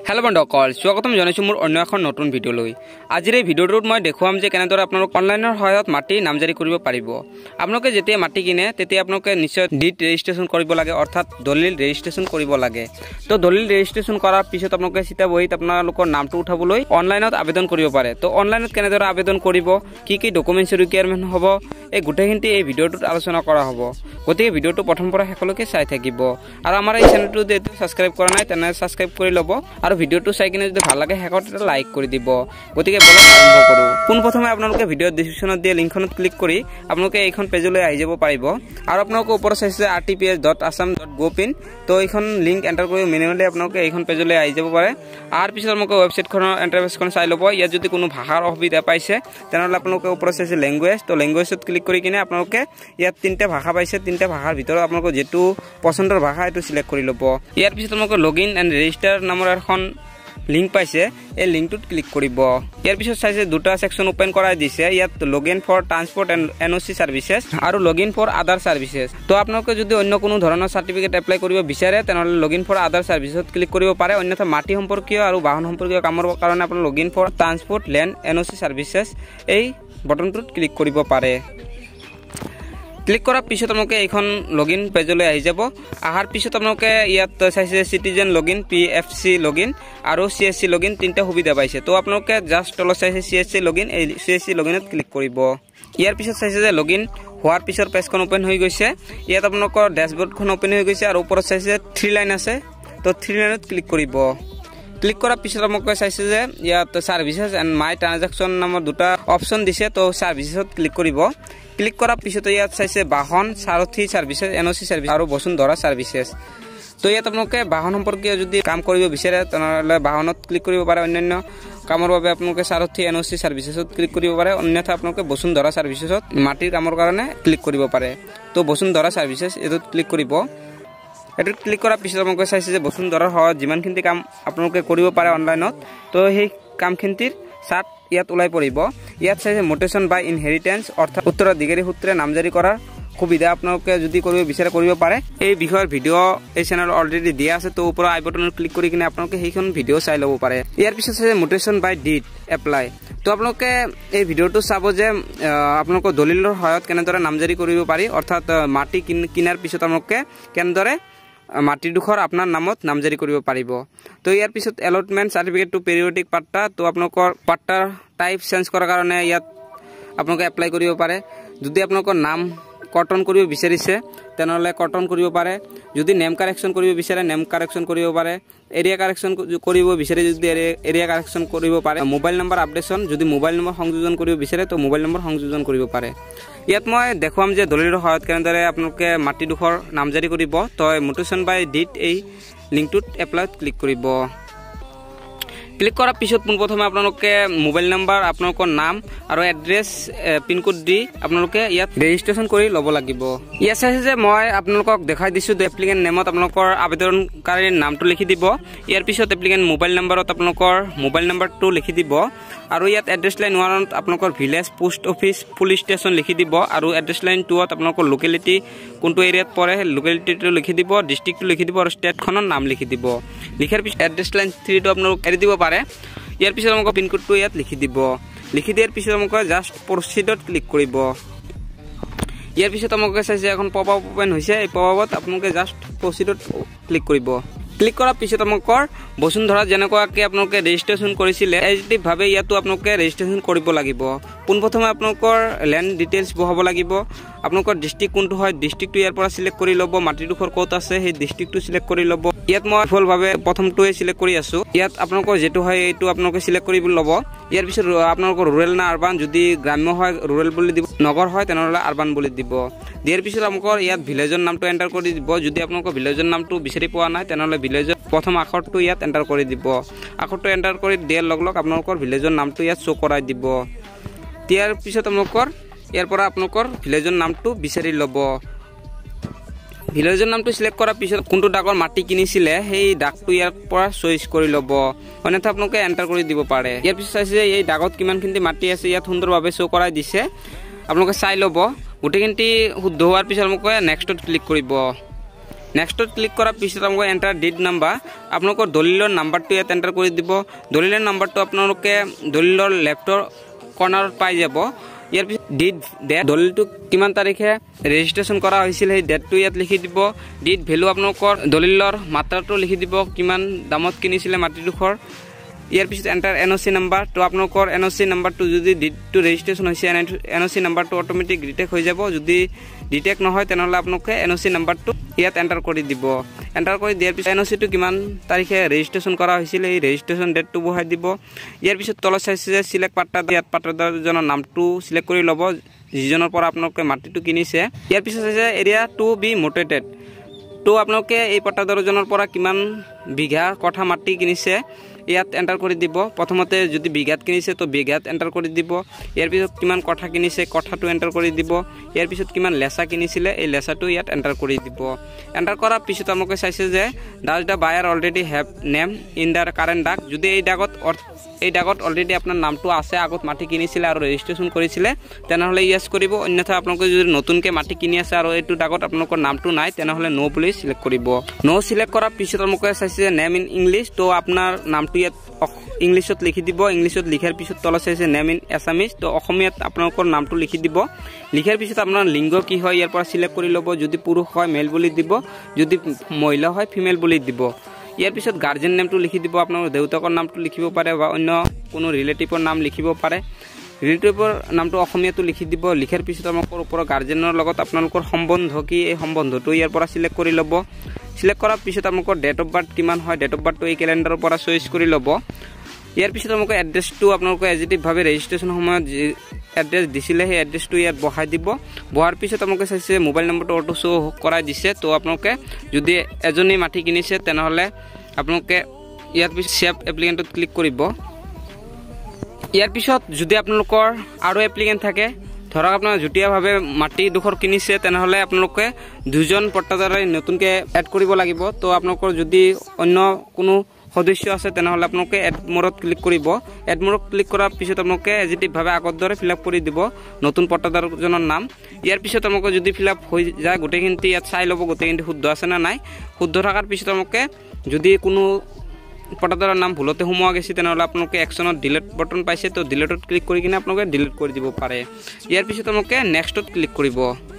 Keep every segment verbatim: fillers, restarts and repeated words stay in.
Hello बंधुসকল स्वागतम जनाइছো মোৰ অন্য এখন নতুন ভিডিও লৈ আজিৰ এই ভিডিওটোত মই দেখুৱাম যে কেনেদৰে আপোনালোক অনলাইনৰ সহায়ত মাটি নামজাৰি কৰিব পাৰিব। আপোনালোকে যেতিয়া মাটি কিনে তেতিয়া আপোনালোকে নিশ্চয় ডিড ৰেজিষ্ট্ৰেচন কৰিব লাগে অৰ্থাৎ দলিল ৰেজিষ্ট্ৰেচন কৰিব লাগে। তো দলিল ৰেজিষ্ট্ৰেচন কৰাৰ পিছত আপোনালোকে চিটা বহিত আপোনালোকৰ নামটো উঠাবলৈ অনলাইনত আবেদন কৰিব পাৰে। তো অনলাইনত কেনেদৰে আবেদন কৰিব, কি কি ডকুমেন্টছ ৰিকুৱাৰমেন্ট হ'ব, এই গোটেইখিনি এই ভিডিওটোত আলোচনা কৰা হ'ব। গতিকে ভিডিওটো প্ৰথম পৰা শেষলৈকে চাই থাকিব আৰু আমাৰ এই চেনেলটো যদি সাবস্ক্ৰাইব কৰা নাই তেনে সাবস্ক্ৰাইব কৰি ল'ব আৰু ভিডিওটো চাই কিনে যদি ভাল লাগে শেষত এটা লাইক কৰি দিব। গতিকে বলক আৰম্ভ কৰো। পোন প্ৰথমে আপোনালোকে ভিডিওৰ ডেসক্ৰিপচনত দিয়া লিংকখনত ক্লিক কৰি আপোনালোকে এইখন পেজলৈ আহি যাব পাৰিব আৰু আপোনালোকে ওপৰত চাইছে R T P S dot Assam dot gov in. তো এইখন লিংক এন্টাৰ কৰি মেনুৱেলি আপোনালোকে এইখন পেজলৈ আহি যাব পাৰে। আৰু পিছত আপোনালোকে ৱেবছাইটখনৰ ইন্টাৰফেচখন চাই ল'ব। ইয়াত যদি কোনো ভাষাৰ অসুবিধা পাইছে তেনেহ'লে আপোনালোকে ওপৰত চাইছে লেংগুৱেজ, তো লেংগুৱেজত ক্লিক কৰি কিনে আপোনালোকে ইয়াত তিনিটা ভাষা পাইছে, তিনিটা ভাষাৰ ভিতৰত আপোনালোকৰ যেটো পছন্দৰ ভাষা এটো সিলেক্ট কৰি ল'ব। ইয়াৰ পিছত আপোনালোকে লগইন এণ্ড ৰেজিষ্টাৰ নামৰ এখন লিংক পাইছে, এই লিংকটোত ক্লিক কৰিব। ইয়াৰ পিছত চাইছে দুটা সেকশন ওপেন কৰাই দিছে। ইয়াত login for transport and N O' C services আৰু লগইন ফৰ আদাৰ সাৰ্ভিসেছ। তো আপোনালোকে যদি অন্য কোনো ধৰণৰ সাৰ্টিফিকেট এপ্লাই কৰিব বিচাৰে তেনেহ'লে লগইন ফৰ আদাৰ সাৰ্ভিসত ক্লিক কৰিব পাৰে। অন্যথা মাটি সম্পৰ্কীয় আৰু বাহন সম্পৰ্কীয় কামৰ কাৰণে আপুনি login for transport and N O' C services এই বটনটোত ক্লিক কৰিব পাৰে। ক্লিক কৰাৰ পিছত আপোনালোকে এইখন লগইন পেজলৈ আহি যাব। আহাৰ পিছত আপোনালোকে ইয়াত চাইছে citizen login, P F C login আৰু চি এছ চি লগইন তিনিটা সুবিধা পাইছে। তো আপোনালোকে জাষ্ট তলত চাইছে চি এছ চি লগইন, এই চি এছ চি লগইনত ক্লিক কৰিব। ইয়াৰ পিছত চাইছে যে লগইন হোৱাৰ পিছত পেজখন ওপেন হৈ গৈছে। ইয়াত আপোনালোকৰ ডেশবৰ্ডখন ওপেন হৈ গৈছে আৰু ওপৰত চাইছে থ্ৰী লাইন আছে, তো থ্ৰী লাইনত ক্লিক কৰিব। ক্লিক কৰাৰ পিছত আপোনালোকে চাইছে যে ইয়াত সাৰ্ভিসেছ এণ্ড মাই ট্ৰানজেকশ্যন নামৰ দুটা অপশ্যন দিছে। তো সাৰ্ভিসেছত ক্লিক কৰিব। ক্লিক কৰাৰ পিছত ইয়াত চাইছে Vahan Sarathi services, N O' C service আৰু বসুন্ধৰা সাৰ্ভিসেছ। তো ইয়াত আপোনালোকে বাহন সম্পৰ্কীয় যদি কাম কৰিব বিচাৰে তেনেহ'লে বাহনত ক্লিক কৰিব পাৰে। অন্যান্য কামৰ বাবে আপোনালোকে সাৰথী এন অ' চি সাৰ্ভিসেছত ক্লিক কৰিব পাৰে। অন্যথা আপোনালোকে বসুন্ধৰা সাৰ্ভিসেছত মাটিৰ কামৰ কাৰণে ক্লিক কৰিব পাৰে। তো বসুন্ধৰা সাৰ্ভিসেছ এইটোত ক্লিক কৰিব। এটোত ক্লিক কৰাৰ পিছত আপোনালোকে চাইছে যে বসুন্ধৰাৰ সহায়ত যিমানখিনি কাম আপোনালোকে কৰিব পাৰে অনলাইনত, তো সেই কামখিনিৰ চাৰ্ট ইয়াত ওলাই পৰিব। ইয়াত চাইছে মুটেশ্যন বাই ইনহেৰিটেন্স অৰ্থাৎ উত্তৰাধিকাৰী সূত্ৰে নামজাৰি কৰাৰ সুবিধা আপোনালোকে যদি কৰিব বিচাৰে কৰিব পাৰে। এই বিষয়ৰ ভিডিও এই চেনেলত অলৰেডি দিয়া আছে। তো ওপৰৰ আই বটনত ক্লিক কৰি কিনে আপোনালোকে সেইখন ভিডিও চাই ল'ব পাৰে। ইয়াৰ পিছত চাইছে মুটেশ্যন বাই ডিড এপ্লাই। তো আপোনালোকে এই ভিডিওটো চাব যে আপোনালোকৰ দলিলৰ সহায়ত কেনেদৰে নামজাৰি কৰিব পাৰি, অৰ্থাৎ মাটি কিনাৰ পিছত আপোনালোকে কেনেদৰে মাটিডোখৰ আপোনাৰ নামত নামজাৰি কৰিব পাৰিব। তো ইয়াৰ পিছত allotment certificate to periodic patta, তো আপোনালোকৰ পাট্টাৰ টাইপ চেঞ্জ কৰাৰ কাৰণে ইয়াত আপোনালোকে এপ্লাই কৰিব পাৰে। যদি আপোনালোকৰ নাম কৰ্তন কৰিব বিচাৰিছে তেনেহ'লে কৰ্তন কৰিব পাৰে। যদি নেম কাৰেকশ্যন কৰিব বিচাৰে নেম কাৰেকশ্যন কৰিব পাৰে। এৰিয়া কাৰেকশ্যন কৰিব বিচাৰে যদি এৰিয়া কাৰেকশ্যন কৰিব পাৰে। মোবাইল নম্বৰ আপডেশ্যন, যদি মোবাইল নম্বৰ সংযোজন কৰিব বিচাৰে তো মোবাইল নম্বৰ সংযোজন কৰিব পাৰে। ইয়াত মই দেখুৱাম যে দলিলৰ সহায়ত কেনেদৰে আপোনালোকে মাটিডোখৰ নামজাৰি কৰিব। তো মুটেশ্যন বাই ডিড এই লিংকটোত এপ্লাইত ক্লিক কৰিব। ক্লিক কৰাৰ পিছত পোনপ্ৰথমে আপোনালোকে মোবাইল নম্বৰ, আপোনালোকৰ নাম আৰু এড্ৰেছ, পিনক'ড দি আপোনালোকে ইয়াত ৰেজিষ্ট্ৰেশ্যন কৰি ল'ব লাগিব। ইয়াত চাইছে যে মই আপোনালোকক দেখাই দিছোঁ এপ্লিকেণ্ট নেমত আপোনালোকৰ আবেদনকাৰীৰ নামটো লিখি দিব। ইয়াৰ পিছত এপ্লিকেণ্ট মোবাইল নম্বৰত আপোনালোকৰ মোবাইল নম্বৰটো লিখি দিব আৰু ইয়াত এড্ৰেছ লাইন ওৱানত আপোনালোকৰ village, post office, police station লিখি দিব আৰু এড্ৰেছ লাইন টুত আপোনালোকৰ লোকেলিটি কোনটো এৰিয়াত পৰে সেই লোকেলিটিটো লিখি দিব, ডিষ্ট্ৰিক্টটো লিখি দিব আৰু ষ্টেটখনৰ নাম লিখি দিব। লিখাৰ পিছত এড্ৰেছ লাইন থ্ৰীটো আপোনালোক এৰি দিব পাৰে। ইয়াৰ পিছত আপোনালোকৰ পিনক'ডটো ইয়াত লিখি দিব। লিখি দিয়াৰ পিছত আপোনালোকে জাষ্ট প্ৰচিডত ক্লিক কৰিব। ইয়াৰ পিছত আপোনালোকে চাইছে এখন পপ আপ ওপেন হৈছে। এই পপ আপত আপোনালোকে জাষ্ট প্ৰচিডত ক্লিক কৰিব। ক্লিক কৰাৰ পিছত আপোনালোকৰ বসুন্ধৰা যেনেকুৱাকৈ আপোনালোকে ৰেজিষ্ট্ৰেশ্যন কৰিছিলে এজিটিভভাৱে ইয়াতো আপোনালোকে ৰেজিষ্ট্ৰেশ্যন কৰিব লাগিব। পোনপ্ৰথমে আপোনালোকৰ লেণ্ড ডিটেইলছ বহাব লাগিব। আপোনালোকৰ ডিষ্ট্ৰিক্ট কোনটো হয় ডিষ্ট্ৰিক্টটো ইয়াৰ পৰা চিলেক্ট কৰি ল'ব। মাটিডোখৰ ক'ত আছে সেই ডিষ্ট্ৰিক্টটো চিলেক্ট কৰি ল'ব। ইয়াত মই ফুলভাৱে প্ৰথমটোৱে চিলেক্ট কৰি আছোঁ। ইয়াত আপোনালোকৰ যিটো হয় এইটো আপোনালোকে চিলেক্ট কৰি ল'ব। ইয়াৰ পিছত আপোনালোকৰ ৰুৰেল না আৰবান, যদি গ্ৰাম্য হয় ৰুৰেল বুলি দিব, নগৰ হয় তেনেহ'লে আৰবান বুলি দিব। দিয়াৰ পিছত আপোনালোকৰ ইয়াত ভিলেজৰ নামটো এণ্টাৰ কৰি দিব। যদি আপোনালোকৰ ভিলেজৰ নামটো বিচাৰি পোৱা নাই তেনেহ'লে ভিলেজৰ প্ৰথম আখৰটো ইয়াত এণ্টাৰ কৰি দিব। আখৰটো এণ্টাৰ কৰি দিয়াৰ লগ লগ আপোনালোকৰ ভিলেজৰ নামটো ইয়াত শ্ব' কৰাই দিব। দিয়াৰ পিছত আপোনালোকৰ ইয়াৰ পৰা আপোনালোকৰ ভিলেজৰ নামটো বিচাৰি ল'ব। ভিলেজৰ নামটো সিলেক্ট কৰাৰ পিছত কোনটো ডাকৰ মাটি কিনিছিলে সেই ডাকটো ইয়াৰ পৰা চইচ কৰি ল'ব। অন্যথা আপোনালোকে এণ্টাৰ কৰি দিব পাৰে। ইয়াৰ পিছত চাইছে এই ডাকত কিমানখিনি মাটি আছে ইয়াত সুন্দৰভাৱে শ্ব' কৰাই দিছে। আপোনালোকে চাই ল'ব। গোটেইখিনি শুদ্ধ হোৱাৰ পিছত আপোনালোকে নেক্সটত ক্লিক কৰিব। নেক্সটত ক্লিক কৰাৰ পিছত আপোনালোকে এণ্টাৰ ডিড নাম্বাৰ আপোনালোকৰ দলিলৰ নাম্বাৰটো ইয়াত এণ্টাৰ কৰি দিব দলিলৰ নাম্বাৰটো আপোনালোকে দলিলৰ লেফ্টৰ কৰ্নাৰত পাই যাব ইয়াৰ পিছত ডিড ডেট দলিলটো কিমান তাৰিখে ৰেজিষ্ট্ৰেশ্যন কৰা হৈছিল সেই ডেটটো ইয়াত লিখি দিব ডিড ভেলু আপোনালোকৰ দলিলৰ মাত্ৰাটো লিখি দিব কিমান দামত কিনিছিলে মাটিডোখৰ ইয়াৰ পিছত enter N O' C number তো আপোনালোকৰ এন অ' চি নাম্বাৰটো যদি ডিডটো ৰেজিষ্ট্ৰেশ্যন হৈছে এন অ' চি নাম্বাৰটো অট'মেটিক ডিটেক্ট হৈ যাব যদি ডিটেক্ট নহয় তেনেহ'লে আপোনালোকে এন অ' চি নাম্বাৰটো ইয়াত এণ্টাৰ কৰি দিব এণ্টাৰ কৰি দিয়াৰ পিছত এন অ' চিটো কিমান তাৰিখে ৰেজিষ্ট্ৰেশ্যন কৰা হৈছিল এই ৰেজিষ্ট্ৰেশ্যন ডেটটো বহাই দিব ইয়াৰ পিছত তলত চাইছে যে চিলেক্ট পাট্টাদাৰ ইয়াত পাট্টাদাৰজনৰ নামটো চিলেক্ট কৰি ল'ব যিজনৰ পৰা আপোনালোকে মাটিটো কিনিছে ইয়াৰ পিছত চাইছে এৰিয়া টু বি মোটেটেড তো আপোনালোকে এই পাট্টাদাৰজনৰ পৰা কিমান বিঘা কঠা মাটি কিনিছে ইয়াত এণ্টাৰ কৰি দিব প্ৰথমতে যদি বিঘাত কিনিছে তো বিঘাত এণ্টাৰ কৰি দিব ইয়াৰ পিছত কিমান কঠা কিনিছে কঠাটো এণ্টাৰ কৰি দিব ইয়াৰ পিছত কিমান লেচা কিনিছিলে এই লেচাটো ইয়াত এণ্টাৰ কৰি দিব এণ্টাৰ কৰাৰ পিছত আপোনালোকে চাইছে যে does the buyer already have name in the current doc যদি এই ডাকত এই ডাকত অলৰেডি আপোনাৰ নামটো আছে আগত মাটি কিনিছিলে আৰু ৰেজিষ্ট্ৰেশ্যন কৰিছিলে তেনেহ'লে ইয়েছ কৰিব অন্যথা আপোনালোকে যদি নতুনকৈ মাটি কিনি আছে আৰু এইটো ডাকত আপোনালোকৰ নামটো নাই তেনেহ'লে ন' বুলি চিলেক্ট কৰিব ন' চিলেক্ট কৰাৰ পিছত আপোনালোকে চাইছে যে নেম ইন ইংলিছ তো আপোনাৰ নামটো ইয়াত ইংলিছত লিখি দিব ইংলিছত লিখাৰ পিছত তলত চাইছে নেম ইন এছামিজ তো অসমীয়াত আপোনালোকৰ নামটো লিখি দিব লিখাৰ পিছত আপোনাৰ লিংগ কি হয় ইয়াৰ পৰা চিলেক্ট কৰি ল'ব যদি পুৰুষ হয় মেল বুলি দিব যদি মহিলা হয় ফিমেল বুলি দিব ইয়াৰ পিছত গাৰ্জেন নেমটো লিখি দিব আপোনালোকৰ দেউতাকৰ নামটো লিখিব পাৰে বা অন্য কোনো ৰিলেটিভৰ নাম লিখিব পাৰে ৰিলেটিভৰ নামটো অসমীয়াটো লিখি দিব লিখাৰ পিছত আপোনালোকৰ ওপৰৰ গাৰ্জেনৰ লগত আপোনালোকৰ সম্বন্ধ কি এই সম্বন্ধটো ইয়াৰ পৰা চিলেক্ট কৰি ল'ব সিলেক্ট কৰাৰ পিছত আপোনালোকৰ ডেট অফ বাৰ্থ কিমান হয় ডেট অফ বাৰ্থটো এই কেলেণ্ডাৰৰ পৰা চইচ কৰি ল'ব ইয়াৰ পিছত আপোনালোকে এড্ৰেছটো আপোনালোকে এজিটিভভাৱে ৰেজিষ্ট্ৰেশ্যন সময়ত যি এড্ৰেছ দিছিলে সেই এড্ৰেছটো ইয়াত বহাই দিব বহাৰ পিছত আপোনালোকে চাইছে মোবাইল নম্বৰটো অটো শ্ব' কৰাই দিছে তো আপোনালোকে যদি এজনী মাটি কিনিছে তেনেহ'লে আপোনালোকে ইয়াৰ পিছত ছেভ এপ্লিকেণ্টত ক্লিক কৰিব ইয়াৰ পিছত যদি আপোনালোকৰ আৰু এপ্লিকেণ্ট থাকে ধৰক আপোনাৰ যুটীয়াভাৱে মাটিডোখৰ কিনিছে তেনেহ'লে আপোনালোকে দুজন পট্টাদাৰে নতুনকৈ এড কৰিব লাগিব তো আপোনালোকৰ যদি অন্য কোনো সদস্য আছে তেনেহ'লে আপোনালোকে এড মোৰত ক্লিক কৰিব এড মোৰত ক্লিক কৰাৰ পিছত আপোনালোকে এজিটিভভাৱে আগৰ দৰে ফিল আপ কৰি দিব নতুন পট্টাদাৰজনৰ নাম ইয়াৰ পিছত আপোনালোকে যদি ফিল আপ হৈ যায় গোটেইখিনি ইয়াত চাই ল'ব গোটেইখিনি শুদ্ধ আছে নে নাই শুদ্ধ থকাৰ পিছত আপোনালোকে যদি কোনো পট্টাদাৰৰ নাম ভুলতে সোমোৱা গৈছে তেনেহ'লে আপোনালোকে একশ্যনত ডিলিট বাটন পাইছে তো ডিলিটত ক্লিক কৰি কিনে আপোনালোকে ডিলিট কৰি দিব পাৰে ইয়াৰ পিছত আপোনালোকে নেক্সটত ক্লিক কৰিব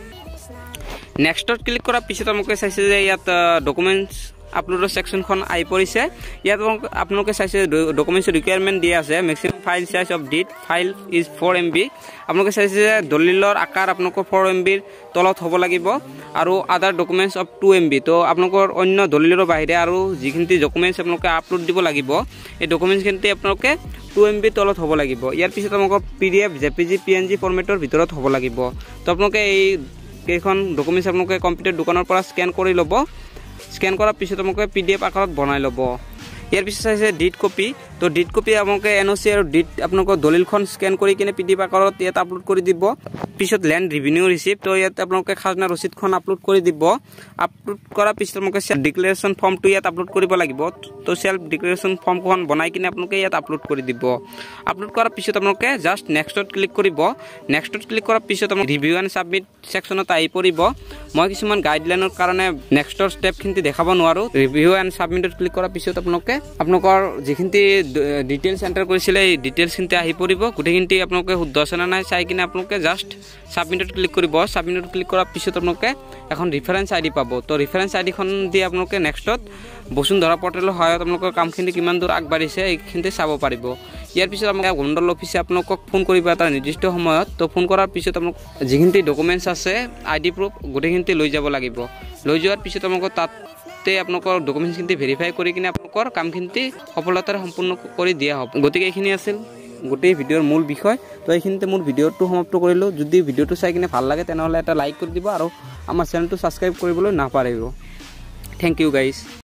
নেক্সটত ক্লিক কৰাৰ পিছত আপোনালোকে চাইছে যে ইয়াত ডকুমেণ্টছ আপলোডৰ ছেকশ্যনখন আহি পৰিছে ইয়াত আপোনালোকে চাইছে ডকুমেণ্টছ ৰিকুৱাৰমেণ্ট দিয়া আছে maximum file size of deed file is four M B আপোনালোকে চাইছে যে দলিলৰ আকাৰ আপোনালোকৰ ফ'ৰ এম বিৰ তলত হ'ব লাগিব আৰু other documents of two M B তো আপোনালোকৰ অন্য দলিলৰ বাহিৰে আৰু যিখিনি ডকুমেণ্টছ আপোনালোকে আপলোড দিব লাগিব এই ডকুমেণ্টছখিনি আপোনালোকে টু এম বিৰ তলত হ'ব লাগিব ইয়াৰ পিছত আপোনালোকৰ P D F J P G P N G ফৰ্মেটৰ ভিতৰত হ'ব লাগিব তো আপোনালোকে এই কেইখন ডকুমেণ্টছ আপোনালোকে কম্পিউটাৰ দোকানৰ পৰা স্কেন কৰি ল'ব স্কেন কৰাৰ পিছত আপোনালোকে পি ডি এফ আকাৰত বনাই ল'ব ইয়াৰ পিছত চাইছে ডিড কপি তো ডিড কপি আপোনালোকে এন অ' চি আৰু ডিড আপোনালোকৰ দলিলখন স্কেন কৰি কিনে পি ডি এফ আকাৰত ইয়াত আপলোড কৰি দিব পিছত লেণ্ড ৰিভিনিউ ৰিচিপ্ট তো ইয়াত আপোনালোকে খাজনা ৰচিদখন আপলোড কৰি দিব আপলোড কৰাৰ পিছত আপোনালোকে চেল্ফ ডিক্লেৰেশ্যন ফৰ্মটো ইয়াত আপলোড কৰিব লাগিব তো চেল্ফ ডিক্লেৰেশ্যন ফৰ্মখন বনাই কিনে আপোনালোকে ইয়াত আপলোড কৰি দিব আপলোড কৰাৰ পিছত আপোনালোকে জাষ্ট নেক্সটত ক্লিক কৰিব নেক্সটত ক্লিক কৰাৰ পিছত আপোনালোকে ৰিভিউ এণ্ড ছাবমিট ছেকশ্যনত আহি পৰিব মই কিছুমান গাইডলাইনৰ কাৰণে নেক্সটৰ ষ্টেপখিনি দেখাব নোৱাৰোঁ ৰিভিউ এণ্ড ছাবমিটত ক্লিক কৰাৰ পিছত আপোনালোকে আপোনালোকৰ যিখিনি ডিটেইলছ এণ্টাৰ কৰিছিলে এই ডিটেইলছখিনি আহি পৰিব গোটেইখিনি আপোনালোকে শুদ্ধ আছে নে নাই চাই কিনে আপোনালোকে জাষ্ট ছাবমিটত ক্লিক কৰিব ছাবমিটত ক্লিক কৰাৰ পিছত আপোনালোকে এখন ৰিফাৰেঞ্চ আই ডি পাব তো ৰিফাৰেঞ্চ আই ডিখন দি আপোনালোকে নেক্সটত বসুন্ধৰা পৰ্টেলৰ সহায়ত আপোনালোকৰ কামখিনি কিমান দূৰ আগবাঢ়িছে এইখিনি চাব পাৰিব ইয়াৰ পিছত আপোনালোকে মণ্ডল অফিচে আপোনালোকক ফোন কৰিব এটা নিৰ্দিষ্ট সময়ত তো ফোন কৰাৰ পিছত আপোনালোক যিখিনি ডকুমেণ্টছ আছে আই ডি প্ৰুফ গোটেইখিনি লৈ যাব লাগিব লৈ যোৱাৰ পিছত আপোনালোকৰ তাত আপোনালোকৰ ডকুমেণ্টছখিনি ভেৰিফাই কৰি কিনে আপোনালোকৰ কামখিনি সফলতাৰে সম্পূৰ্ণ কৰি দিয়া হ'ব গতিকে এইখিনি আছিল গোটেই ভিডিঅ'ৰ মূল বিষয় তো এইখিনিতে মোৰ ভিডিঅ'টো সমাপ্ত কৰিলোঁ যদি ভিডিঅ'টো চাই কিনে ভাল লাগে তেনেহ'লে এটা লাইক কৰি দিব আৰু আমাৰ চেনেলটো ছাবস্ক্ৰাইব কৰিবলৈ নাপাহৰিব থেংক ইউ গাইজ